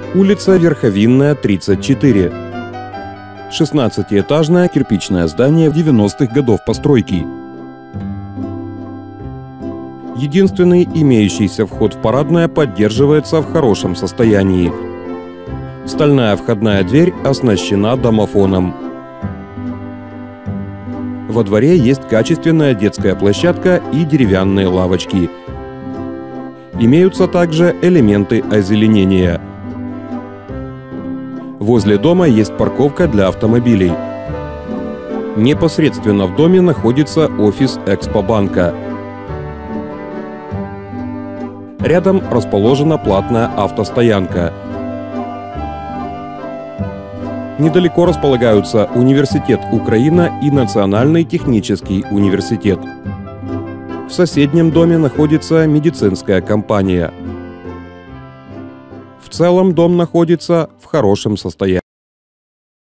Улица Верховинная, 34. 16-этажное кирпичное здание 90-х годов постройки. Единственный имеющийся вход в парадное поддерживается в хорошем состоянии. Стальная входная дверь оснащена домофоном. Во дворе есть качественная детская площадка и деревянные лавочки. Имеются также элементы озеленения. Возле дома есть парковка для автомобилей. Непосредственно в доме находится офис Экспобанка. Рядом расположена платная автостоянка. Недалеко располагаются Университет Украина и Национальный технический университет. В соседнем доме находится медицинская компания. В целом дом находится в хорошем состоянии.